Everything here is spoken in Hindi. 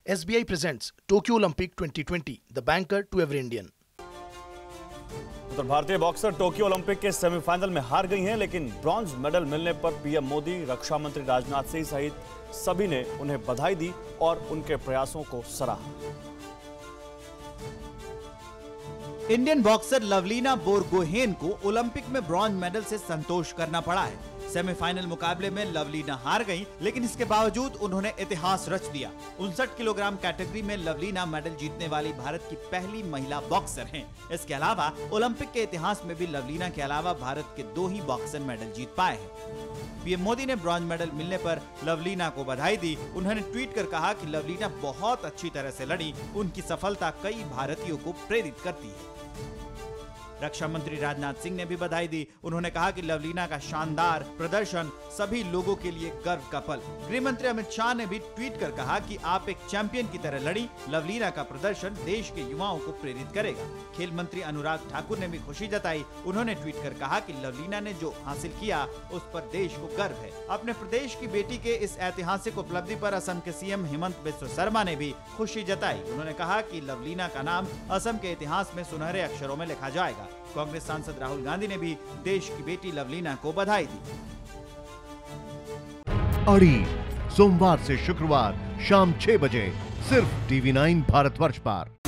SBI presents Tokyo Olympic 2020, the banker to every Indian. उधर भारतीय बॉक्सर टोक्यो ओलंपिक के सेमीफाइनल में हार गई हैं, लेकिन ब्रॉन्ज मेडल मिलने पर पीएम मोदी, रक्षा मंत्री राजनाथ सिंह सहित सभी ने उन्हें बधाई दी और उनके प्रयासों को सराहा। इंडियन बॉक्सर लवलीना बोरगोहेन को ओलंपिक में ब्रॉन्ज मेडल से संतोष करना पड़ा है। सेमीफाइनल मुकाबले में लवलीना हार गईं, लेकिन इसके बावजूद उन्होंने इतिहास रच दिया। 59 किलोग्राम कैटेगरी में लवलीना मेडल जीतने वाली भारत की पहली महिला बॉक्सर हैं। इसके अलावा ओलंपिक के इतिहास में भी लवलीना के अलावा भारत के 2 ही बॉक्सर मेडल जीत पाए हैं। पीएम मोदी ने ब्रॉन्ज मेडल मिलने पर लवलीना को बधाई दी। उन्होंने ट्वीट कर कहा कि लवलीना बहुत अच्छी तरह से लड़ी, उनकी सफलता कई भारतीयों को प्रेरित करती है। रक्षा मंत्री राजनाथ सिंह ने भी बधाई दी। उन्होंने कहा कि लवलीना का शानदार प्रदर्शन सभी लोगों के लिए गर्व का पल। गृह मंत्री अमित शाह ने भी ट्वीट कर कहा कि आप एक चैंपियन की तरह लड़ी। लवलीना का प्रदर्शन देश के युवाओं को प्रेरित करेगा। खेल मंत्री अनुराग ठाकुर ने भी खुशी जताई। उन्होंने ट्वीट कर कहा कि लवलीना ने जो हासिल किया उस पर देश को गर्व है। अपने प्रदेश की बेटी के इस ऐतिहासिक उपलब्धि पर असम के सीएम हेमंत बिस्वा शर्मा ने भी खुशी जताई। उन्होंने कहा कि लवलीना का नाम असम के इतिहास में सुनहरे अक्षरों में लिखा जाएगा। कांग्रेस सांसद राहुल गांधी ने भी देश की बेटी लवलीना को बधाई दी। अड़ी सोमवार से शुक्रवार शाम 6 बजे सिर्फ TV9 भारतवर्ष पर।